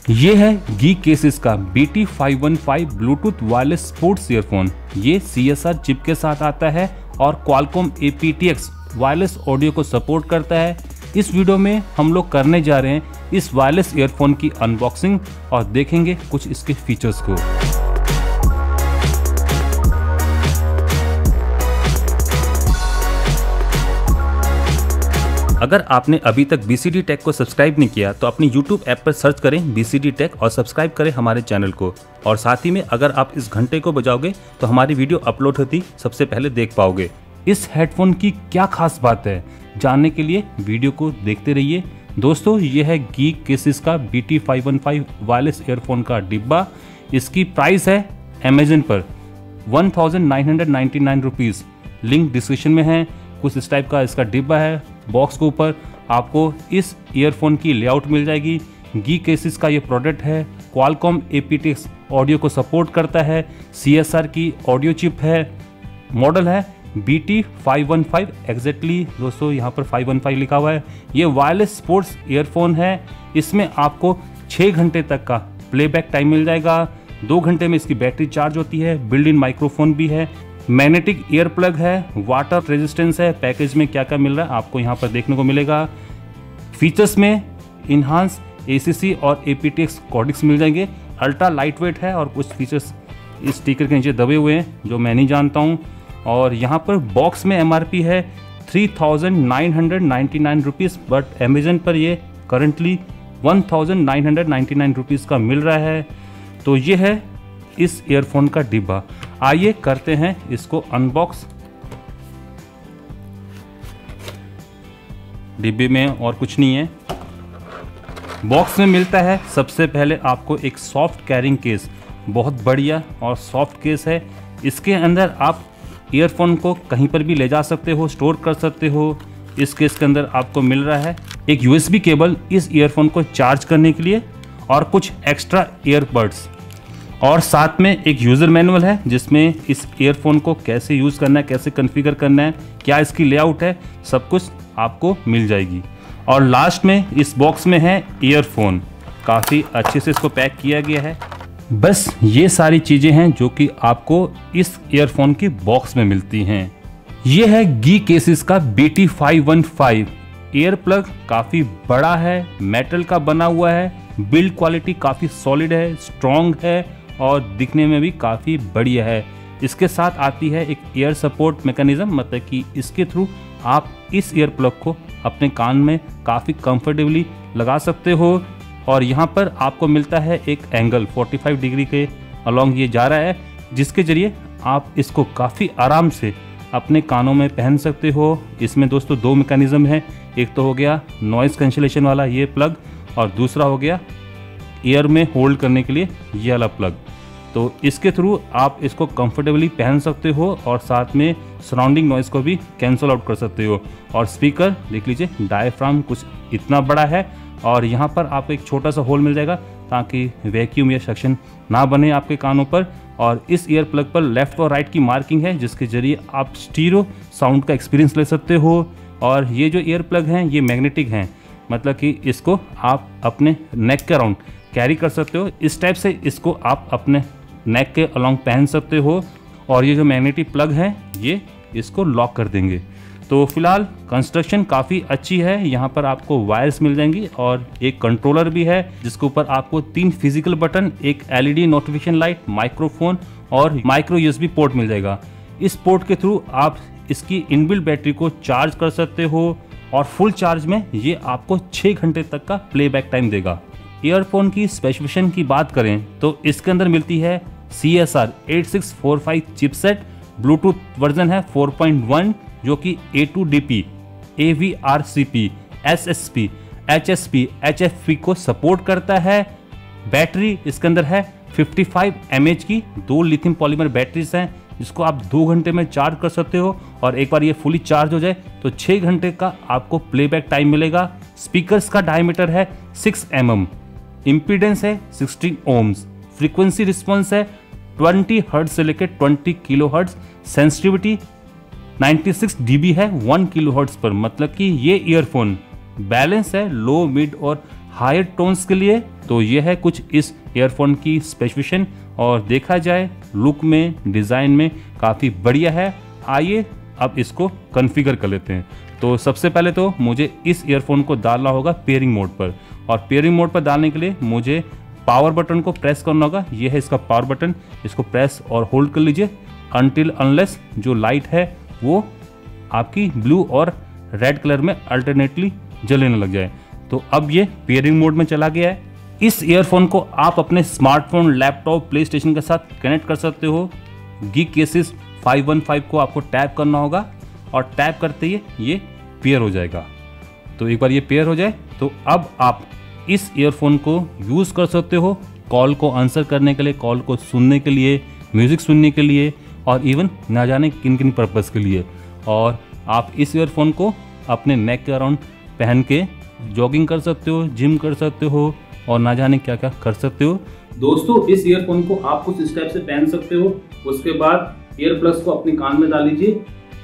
ये है Geekcases का BT515 bluetooth wireless sports earphone. ये CSR चिप के साथ आता है और Qualcomm aptX वायरलेस ऑडियो को सपोर्ट करता है। इस वीडियो में हम लोग करने जा रहे हैं इस वायरलेस ईयरफोन की अनबॉक्सिंग और देखेंगे कुछ इसके फीचर्स को। अगर आपने अभी तक BCD टेक को सब्सक्राइब नहीं किया तो अपनी YouTube ऐप पर सर्च करें BCD टेक और सब्सक्राइब करें हमारे चैनल को। और साथ ही में अगर आप इस घंटे को बजाओगे तो हमारी वीडियो अपलोड होती सबसे पहले देख पाओगे। इस हेडफोन की क्या खास बात है, जानने के लिए वीडियो को देखते रहिए। दोस्तों, ये है Geekcases का BT515 वायरलेस ईयरफोन का डिब्बा। इसकी प्राइस है अमेजन पर 1999 रुपीज़। लिंक डिस्क्रिप्शन में है। कुछ इस टाइप का इसका डिब्बा है। बॉक्स के ऊपर आपको इस ईयरफोन की लेआउट मिल जाएगी। Geekcases का ये प्रोडक्ट है। Qualcomm aptX ऑडियो को सपोर्ट करता है। CSR की ऑडियो चिप है। मॉडल है BT515 एग्जैक्टली। दोस्तों, यहाँ पर 515 लिखा हुआ है। ये वायरलेस स्पोर्ट्स ईयरफोन है। इसमें आपको 6 घंटे तक का प्लेबैक टाइम मिल जाएगा। 2 घंटे में इसकी बैटरी चार्ज होती है। बिल्ट इन माइक्रोफोन भी है। मैग्नेटिक ईयर प्लग है। वाटर रेजिस्टेंस है। पैकेज में क्या क्या मिल रहा है आपको यहाँ पर देखने को मिलेगा। फीचर्स में इन्हांस ACC और aptX कोडेक्स मिल जाएंगे। अल्ट्रा लाइट वेट है और कुछ फीचर्स इस स्टिकर के नीचे दबे हुए हैं जो मैं नहीं जानता हूँ। और यहाँ पर बॉक्स में MRP है 3999 रुपीज़, बट अमेजन पर ये करंटली 1999 रुपीज़ का मिल रहा है। तो ये है इस ईयरफोन का डिब्बा। आइए करते हैं इसको अनबॉक्स। डिब्बे में और कुछ नहीं है। बॉक्स में मिलता है सबसे पहले आपको एक सॉफ्ट कैरिंग केस। बहुत बढ़िया और सॉफ्ट केस है। इसके अंदर आप ईयरफोन को कहीं पर भी ले जा सकते हो, स्टोर कर सकते हो। इस केस के अंदर आपको मिल रहा है एक USB केबल इस ईयरफोन को चार्ज करने के लिए और कुछ एक्स्ट्रा ईयरबड्स, और साथ में एक यूज़र मैनुअल है जिसमें इस ईयरफोन को कैसे यूज़ करना है, कैसे कॉन्फ़िगर करना है, क्या इसकी लेआउट है, सब कुछ आपको मिल जाएगी। और लास्ट में इस बॉक्स में है ईयरफोन। काफ़ी अच्छे से इसको पैक किया गया है। बस ये सारी चीज़ें हैं जो कि आपको इस ईयरफोन की बॉक्स में मिलती हैं। ये है Geekcases का BT515 ईयर प्लग। काफ़ी बड़ा है, मेटल का बना हुआ है। बिल्ड क्वालिटी काफ़ी सॉलिड है, स्ट्रॉन्ग है और दिखने में भी काफ़ी बढ़िया है। इसके साथ आती है एक ईयर सपोर्ट मैकेनिज्म, मतलब कि इसके थ्रू आप इस ईयर प्लग को अपने कान में काफ़ी कंफर्टेबली लगा सकते हो। और यहाँ पर आपको मिलता है एक एंगल 45 डिग्री के अलोंग ये जा रहा है, जिसके ज़रिए आप इसको काफ़ी आराम से अपने कानों में पहन सकते हो। इसमें दोस्तों 2 मैकेनिज्म है। एक तो हो गया नॉइज़ कैंसलेशन वाला ये प्लग और दूसरा हो गया ईयर में होल्ड करने के लिए ये वाला प्लग। तो इसके थ्रू आप इसको कंफर्टेबली पहन सकते हो और साथ में सराउंडिंग नॉइज़ को भी कैंसिल आउट कर सकते हो। और स्पीकर देख लीजिए, डायफ्राम कुछ इतना बड़ा है और यहाँ पर आपको एक छोटा सा होल मिल जाएगा ताकि वैक्यूम या सक्शन ना बने आपके कानों पर। और इस ईयर प्लग पर लेफ़्ट और राइट की मार्किंग है जिसके ज़रिए आप स्टीरियो साउंड का एक्सपीरियंस ले सकते हो। और ये जो ईयर प्लग हैं ये मैग्नेटिक हैं, मतलब कि इसको आप अपने नेक के अराउंड कैरी कर सकते हो। इस टाइप से इसको आप अपने नेक के अलोंग पहन सकते हो। और ये जो मैग्नेटिक प्लग है ये इसको लॉक कर देंगे। तो फिलहाल कंस्ट्रक्शन काफ़ी अच्छी है। यहाँ पर आपको वायर्स मिल जाएंगी और एक कंट्रोलर भी है जिसके ऊपर आपको 3 फिजिकल बटन, एक LED नोटिफिकेशन लाइट, माइक्रोफोन और माइक्रो USB पोर्ट मिल जाएगा। इस पोर्ट के थ्रू आप इसकी इनबिल्ट बैटरी को चार्ज कर सकते हो और फुल चार्ज में ये आपको 6 घंटे तक का प्लेबैक टाइम देगा। ईयरफोन की स्पेसिफिकेशन की बात करें तो इसके अंदर मिलती है CSR 8645 चिपसेट। ब्लूटूथ वर्जन है 4.1 जो कि A2DP, AVRCP, SSP, HSP, HFP को सपोर्ट करता है। बैटरी इसके अंदर है 55 mAh की। 2 लिथियम पॉलीमर बैटरीज हैं जिसको आप 2 घंटे में चार्ज कर सकते हो। और एक बार ये फुली चार्ज हो जाए तो 6 घंटे का आपको प्लेबैक टाइम मिलेगा। स्पीकर्स का डायमीटर है 6 mm। इम्पीडेंस है 16 ohms। फ्रीक्वेंसी रिस्पॉन्स है 20 हर्ट्ज से लेकर 20 किलो हर्ट्ज। सेंसिटिविटी 96 dB है 1 किलो हर्ट्ज पर। मतलब कि ये ईयरफोन बैलेंस है लो, मिड और हायर टोन्स के लिए। तो ये है कुछ इस ईयरफोन की स्पेसिफिकेशन, और देखा जाए लुक में, डिज़ाइन में काफ़ी बढ़िया है। आइए अब इसको कॉन्फ़िगर कर लेते हैं। तो सबसे पहले तो मुझे इस ईयरफोन को डालना होगा पेयरिंग मोड पर, और पेयरिंग मोड पर डालने के लिए मुझे पावर बटन को प्रेस करना होगा। ये है इसका पावर बटन, इसको प्रेस और होल्ड कर लीजिए अनटिल अनलेस जो लाइट है वो आपकी ब्लू और रेड कलर में अल्टरनेटली जलने लग जाए। तो अब ये पेयरिंग मोड में चला गया है। इस ईयरफोन को आप अपने स्मार्टफोन, लैपटॉप, प्ले स्टेशन के साथ कनेक्ट कर सकते हो। Geekcases 515 को आपको टैप करना होगा, और टैप करते ही ये पेयर हो जाएगा। तो एक बार ये पेयर हो जाए तो अब आप इस ईयरफोन को यूज़ कर सकते हो कॉल को आंसर करने के लिए, कॉल को सुनने के लिए, म्यूज़िक सुनने के लिए, और इवन ना जाने किन किन पर्पज़ के लिए। और आप इस ईयरफोन को अपने नेक के अराउंड पहन के जॉगिंग कर सकते हो, जिम कर सकते हो, और ना जाने क्या क्या कर सकते हो। दोस्तों, इस ईयरफोन को आप कुछ इस टाइप से पहन सकते हो। उसके बाद ईयर प्लस को अपने कान में डाल लीजिए।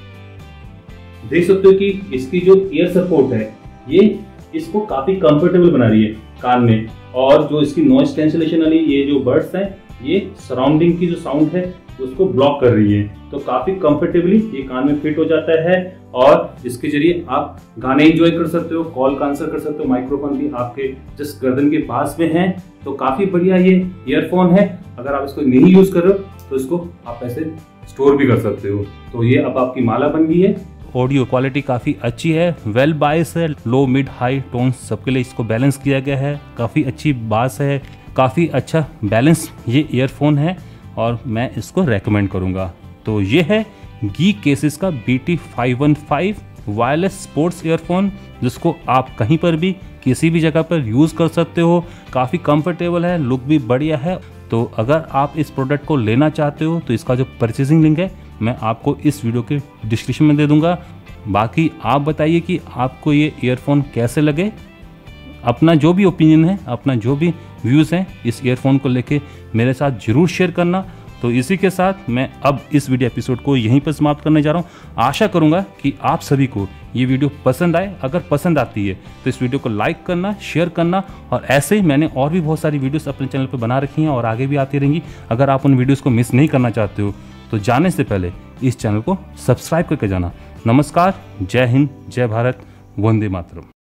देख सकते हो कि इसकी जो ईयर सपोर्ट है ये इसको काफी कंफर्टेबल बना रही है कान में, और जो इसकी नॉइस कैंसिलेशन वाली ये जो बर्ड्स हैं ये सराउंडिंग की जो साउंड है उसको ब्लॉक कर रही है। तो काफी कंफर्टेबली ये कान में फिट हो जाता है, और इसके जरिए आप गाने एंजॉय कर सकते हो, कॉल का आंसर कर सकते हो। माइक्रोफोन भी आपके जस्ट गर्दन के पास में है। तो काफी बढ़िया ये ईयरफोन है। अगर आप इसको नहीं यूज कर रहे हो तो इसको आप ऐसे स्टोर भी कर सकते हो। तो ये अब आपकी माला बन गई है। ऑडियो क्वालिटी काफ़ी अच्छी है, वेल बाइस है, लो मिड हाई टोन सबके लिए इसको बैलेंस किया गया है। काफ़ी अच्छी बास है, काफ़ी अच्छा बैलेंस ये ईयरफोन है, और मैं इसको रेकमेंड करूँगा। तो ये है Geekcases का BT515 वायरलेस स्पोर्ट्स ईयरफोन, जिसको आप कहीं पर भी किसी भी जगह पर यूज़ कर सकते हो। काफ़ी कंफर्टेबल है, लुक भी बढ़िया है। तो अगर आप इस प्रोडक्ट को लेना चाहते हो तो इसका जो परचेजिंग लिंक है मैं आपको इस वीडियो के डिस्क्रिप्शन में दे दूंगा। बाकी आप बताइए कि आपको ये ईयरफोन कैसे लगे। अपना जो भी ओपिनियन है, अपना जो भी व्यूज़ हैं इस ईयरफोन को लेके मेरे साथ ज़रूर शेयर करना। तो इसी के साथ मैं अब इस वीडियो एपिसोड को यहीं पर समाप्त करने जा रहा हूँ। आशा करूँगा कि आप सभी को ये वीडियो पसंद आए। अगर पसंद आती है तो इस वीडियो को लाइक करना, शेयर करना, और ऐसे ही मैंने और भी बहुत सारी वीडियोस अपने चैनल पर बना रखी हैं और आगे भी आती रहेंगी। अगर आप उन वीडियोज़ को मिस नहीं करना चाहते हो तो जाने से पहले इस चैनल को सब्सक्राइब करके जाना। नमस्कार, जय हिंद, जय भारत, वंदे मातरम।